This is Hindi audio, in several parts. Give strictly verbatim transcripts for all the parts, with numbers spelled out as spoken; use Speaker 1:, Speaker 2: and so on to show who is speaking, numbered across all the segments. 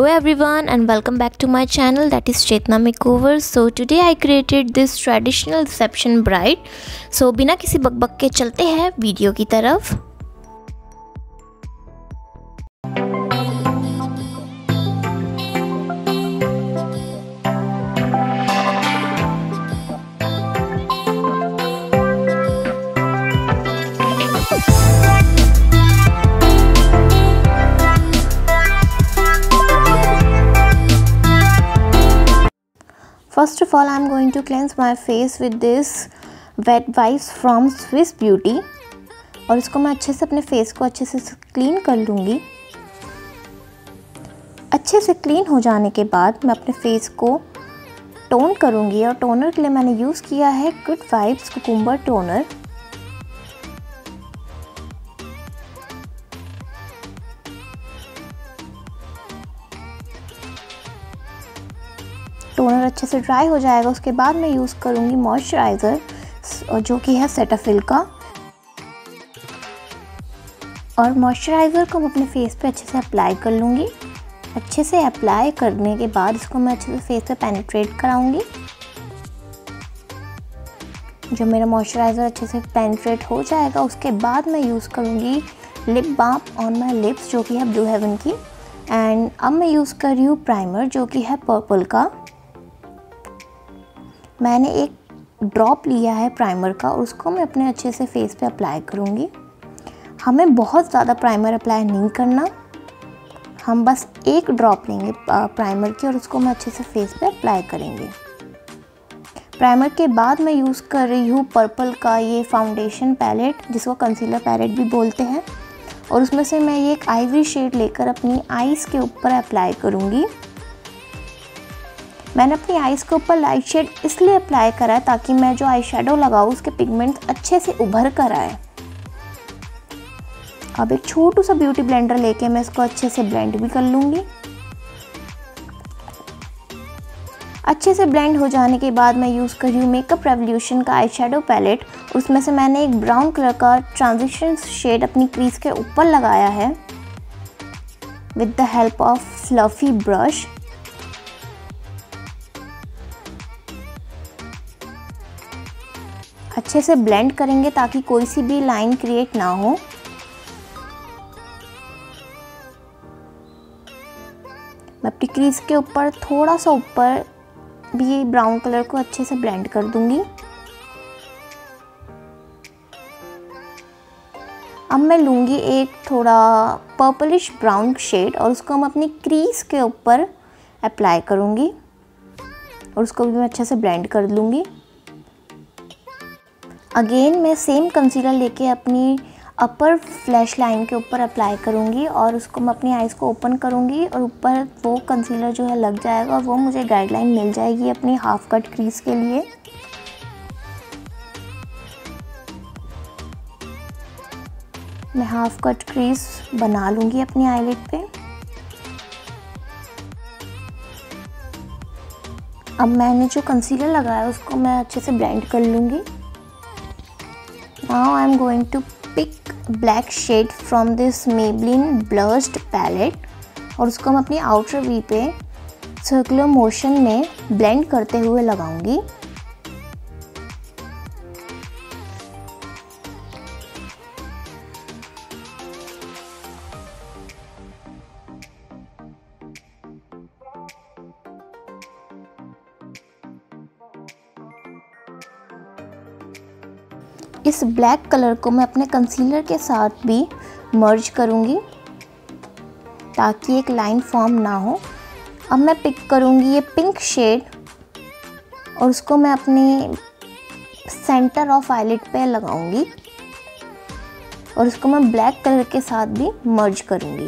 Speaker 1: Hello everyone and welcome back to my channel, that is Chetna Makeover. So today I created this traditional reception bride. So बिना किसी बकबक के चलते हैं वीडियो की तरफ। First of all, I am going to cleanse my face with this wet wipes from Swiss Beauty और इसको मैं अच्छे से अपने फेस को अच्छे से क्लीन कर लूँगी। अच्छे से क्लीन हो जाने के बाद मैं अपने फेस को टोन करूँगी और टोनर के लिए मैंने यूज़ किया है good vibes cucumber toner. Toner अच्छे से ड्राई हो जाएगा, उसके बाद मैं यूज़ करूँगी मॉइस्चराइज़र जो कि है सेटाफिल का। और मॉइस्चराइज़र को मैं अपने फेस पे अच्छे से अप्लाई कर लूँगी। अच्छे से अप्लाई करने के बाद इसको मैं अच्छे से फेस पे पेनिट्रेट कराऊँगी। जब मेरा मॉइस्चराइज़र अच्छे से पेनिट्रेट हो जाएगा उसके बाद मैं यूज़ करूँगी lip balm on my lips जो कि है ब्लू हेवन की। एंड अब मैं यूज़ कर रही हूँ प्राइमर जो कि है पर्पल का। मैंने एक ड्रॉप लिया है प्राइमर का और उसको मैं अपने अच्छे से फेस पे अप्लाई करूँगी। हमें बहुत ज़्यादा प्राइमर अप्लाई नहीं करना, हम बस एक ड्रॉप लेंगे प्राइमर की और उसको मैं अच्छे से फेस पे अप्लाई करेंगे। प्राइमर के बाद मैं यूज़ कर रही हूँ पर्पल का ये फाउंडेशन पैलेट जिसको कंसीलर पैलेट भी बोलते हैं और उसमें से मैं ये एक आइवरी शेड लेकर अपनी आईज़ के ऊपर अप्लाई करूँगी। मैंने अपनी आईज़ के ऊपर लाइट शेड इसलिए अप्लाई करा है ताकि मैं जो आई शेडो लगाऊँ उसके पिगमेंट्स अच्छे से उभर कर आए। अब एक छोटू सा ब्यूटी ब्लेंडर लेके मैं इसको अच्छे से ब्लेंड भी कर लूँगी। अच्छे से ब्लेंड हो जाने के बाद मैं यूज़ कर रही हूँ मेकअप रेवोल्यूशन का आई शेडो पैलेट। उसमें से मैंने एक ब्राउन कलर का ट्रांजिशन शेड अपनी क्रीज के ऊपर लगाया है with the help of fluffy brush. अच्छे से ब्लेंड करेंगे ताकि कोई सी भी लाइन क्रिएट ना हो। मैं अपनी क्रीज के ऊपर थोड़ा सा ऊपर भी ब्राउन कलर को अच्छे से ब्लेंड कर दूंगी। अब मैं लूँगी एक थोड़ा पर्पलिश ब्राउन शेड और उसको मैं अपनी क्रीज के ऊपर अप्लाई करूँगी और उसको भी मैं अच्छे से ब्लेंड कर लूँगी। अगेन मैं सेम कंसीलर लेके अपनी अपर फ्लैश लाइन के ऊपर अप्लाई करूँगी और उसको मैं अपनी आईज़ को ओपन करूँगी और ऊपर वो कंसीलर जो है लग जाएगा और वो मुझे गाइडलाइन मिल जाएगी अपनी हाफ कट क्रीज के लिए। मैं हाफ कट क्रीज बना लूँगी अपनी आईलिड पे। अब मैंने जो कंसीलर लगाया उसको मैं अच्छे से ब्लेंड कर लूँगी। Now I am going to pick black shade from this Maybelline blushed palette और उसको मैं अपनी आउटर वी पे सर्कुलर मोशन में ब्लेंड करते हुए लगाऊंगी। इस ब्लैक कलर को मैं अपने कंसीलर के साथ भी मर्ज करूँगी ताकि एक लाइन फॉर्म ना हो। अब मैं पिक करूँगी ये पिंक शेड और उसको मैं अपनी सेंटर ऑफ आईलिड पे लगाऊँगी और उसको मैं ब्लैक कलर के साथ भी मर्ज करूँगी।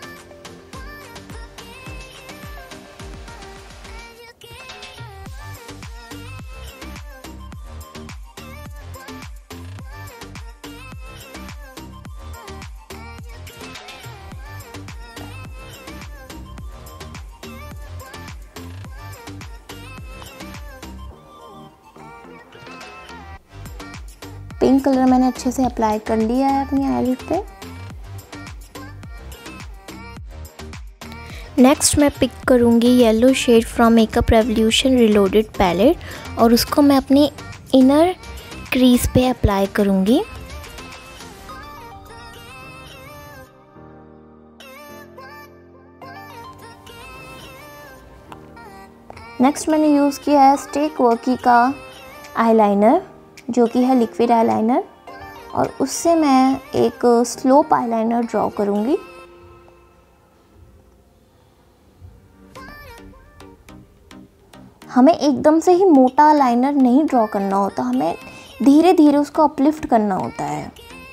Speaker 1: पिंक कलर मैंने अच्छे से अप्लाई कर लिया है अपनी आईलिड पे। नेक्स्ट मैं पिक करूँगी yellow shade from makeup revolution reloaded palette और उसको मैं अपनी इनर क्रीज पे अप्लाई करूँगी। नेक्स्ट मैंने यूज़ किया है स्टेक वर्की का आईलाइनर जो कि है लिक्विड आईलाइनर और उससे मैं एक स्लोप आईलाइनर ड्रॉ करूँगी। हमें एकदम से ही मोटा लाइनर नहीं ड्रॉ करना होता, हमें धीरे धीरे उसको अपलिफ्ट करना होता है।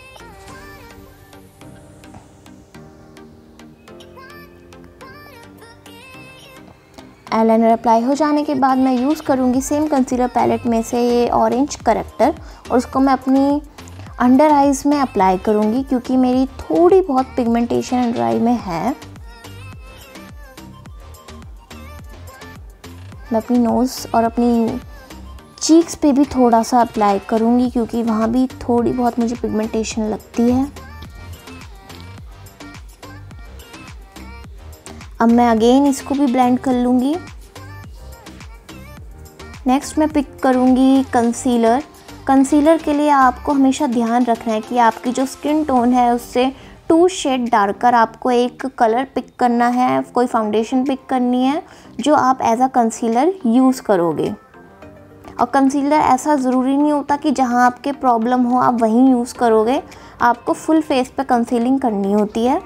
Speaker 1: आईलाइनर अप्लाई हो जाने के बाद मैं यूज़ करूँगी सेम कंसीलर पैलेट में से ये ऑरेंज करेक्टर और उसको मैं अपनी अंडर आइज़ में अप्लाई करूँगी क्योंकि मेरी थोड़ी बहुत पिगमेंटेशन अंडर आई में है। मैं अपनी नोज़ और अपनी चीक्स पे भी थोड़ा सा अप्लाई करूँगी क्योंकि वहाँ भी थोड़ी बहुत मुझे पिगमेंटेशन लगती है। अब मैं अगेन इसको भी ब्लेंड कर लूँगी। नेक्स्ट मैं पिक करूँगी कंसीलर। कंसीलर के लिए आपको हमेशा ध्यान रखना है कि आपकी जो स्किन टोन है उससे टू शेड डार्कर आपको एक कलर पिक करना है, कोई फाउंडेशन पिक करनी है जो आप एज अ कंसीलर यूज़ करोगे। और कंसीलर ऐसा ज़रूरी नहीं होता कि जहाँ आपके प्रॉब्लम हो आप वहीं यूज़ करोगे, आपको फुल फेस पे कंसीलिंग करनी होती है।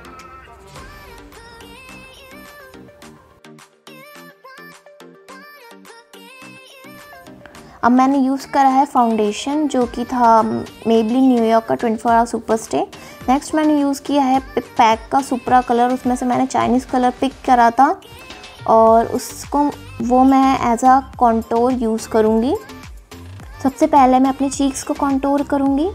Speaker 1: अब मैंने यूज़ करा है फाउंडेशन जो कि था मेबलिन न्यूयॉर्क का twenty four hour super stay. Next मैंने यूज़ किया है पैक का सुपरा कलर, उसमें से मैंने चाइनीज़ कलर पिक करा था और उसको वो मैं एज अ कॉन्टोर यूज़ करूँगी। सबसे पहले मैं अपने चीक्स को कॉन्टोर करूँगी।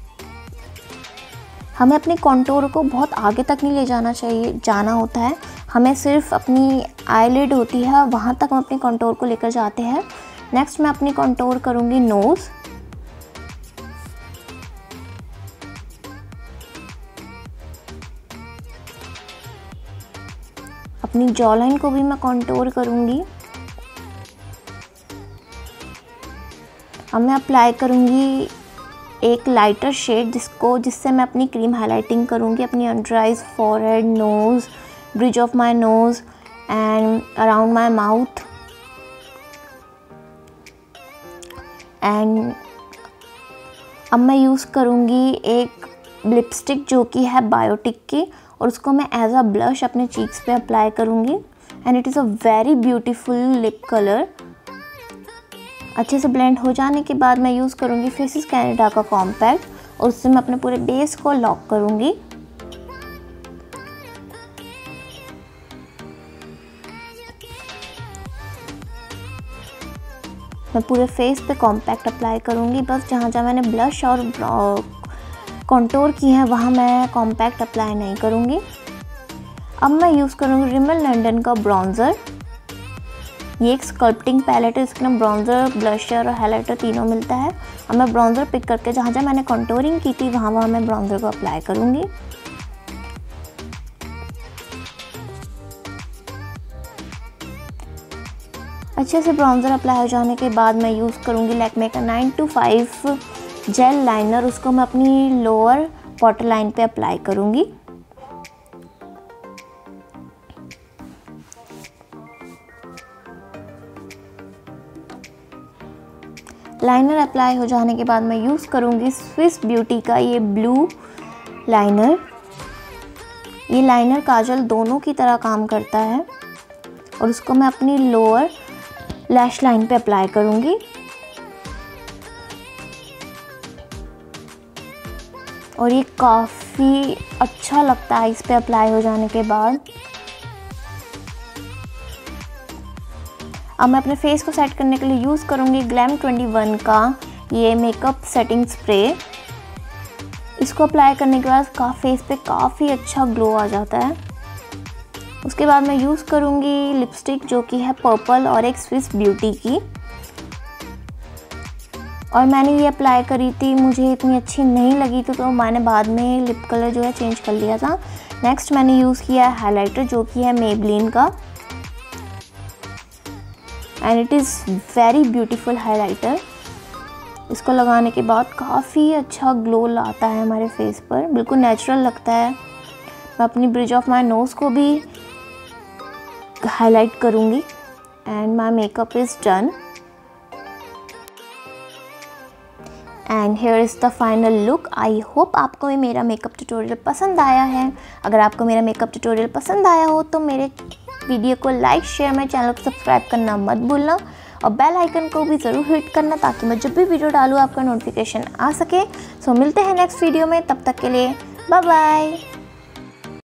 Speaker 1: हमें अपने कॉन्टोर को बहुत आगे तक नहीं ले जाना चाहिए जाना होता है, हमें सिर्फ अपनी आईलिड होती है वहाँ तक हम अपने कॉन्टोर को लेकर जाते हैं। नेक्स्ट मैं अपनी कॉन्टोर करूँगी नोज़। अपनी जॉ लाइन को भी मैं कॉन्टोर करूँगी। अब मैं अप्लाई करूँगी एक लाइटर शेड जिसको जिससे मैं अपनी क्रीम हाइलाइटिंग करूँगी अपनी under eyes, forehead, nose, bridge of my nose and around my mouth. And अब मैं यूज़ करूँगी एक लिपस्टिक जो कि है बायोटिक की और उसको मैं एज अ ब्लश अपने चीक्स पे अप्लाई करूँगी and it is a very beautiful lip colour. अच्छे से ब्लेंड हो जाने के बाद मैं यूज़ करूँगी फेसेस कैनेडा का कॉम्पैक्ट और उससे मैं अपने पूरे बेस को लॉक करूँगी। मैं पूरे फेस पे कॉम्पैक्ट अप्लाई करूँगी, बस जहाँ जहाँ मैंने ब्लश और कॉन्टोर की है वहाँ मैं कॉम्पैक्ट अप्लाई नहीं करूँगी। अब मैं यूज़ करूँगी रिमेल लंडन का ब्रॉन्ज़र। ये एक स्कल्पटिंग पैलेट है, इसके अंदर ब्रॉन्ज़र, ब्लशर और हाइलाइटर तीनों मिलता है। अब मैं ब्रॉन्ज़र पिक करके जहाँ जहाँ मैंने कॉन्टोरिंग की थी वहाँ वहाँ मैं ब्रॉन्ज़र को अप्लाई करूँगी। अच्छे से ब्रॉन्ज़र अप्लाई हो जाने के बाद मैं यूज़ करूँगी लैक्मे का nine to five gel liner. उसको मैं अपनी लोअर वाटर लाइन पे अप्लाई करूँगी। लाइनर अप्लाई हो जाने के बाद मैं यूज़ करूँगी स्विस ब्यूटी का ये ब्लू लाइनर। ये लाइनर काजल दोनों की तरह काम करता है और उसको मैं अपनी लोअर लैश लाइन पे अप्लाई करूँगी। और ये काफ़ी अच्छा लगता है इस पे अप्लाई हो जाने के बाद। अब मैं अपने फेस को सेट करने के लिए यूज़ करूँगी ग्लैम ट्वेंटी वन का ये मेकअप सेटिंग स्प्रे। इसको अप्लाई करने के बाद का फेस पे काफ़ी अच्छा ग्लो आ जाता है। उसके बाद मैं यूज़ करूँगी लिपस्टिक जो कि है पर्पल और एक स्विस ब्यूटी की, और मैंने ये अप्लाई करी थी, मुझे इतनी अच्छी नहीं लगी थी तो मैंने बाद में लिप कलर जो है चेंज कर लिया था। नेक्स्ट मैंने यूज़ किया है हाइलाइटर, जो कि है मेबलिन का, and it is very beautiful highlighter. इसको लगाने के बाद काफ़ी अच्छा ग्लो लाता है हमारे फेस पर, बिल्कुल नेचुरल लगता है। मैं अपनी ब्रिज ऑफ माई नोज़ को भी हाईलाइट करूँगी and my makeup is done. And hair is the final look. I hope आपको ये मेरा मेकअप ट्यूटोरियल पसंद आया है। अगर आपको मेरा मेकअप ट्यूटोरियल पसंद आया हो तो मेरे वीडियो को लाइक, शेयर, मेरे चैनल को सब्सक्राइब करना मत भूलना और बेल आइकन को भी ज़रूर हिट करना, ताकि मैं जब भी वीडियो डालूँ आपका नोटिफिकेशन आ सके। सो मिलते हैं नेक्स्ट वीडियो में, तब तक के लिए बाय बाय।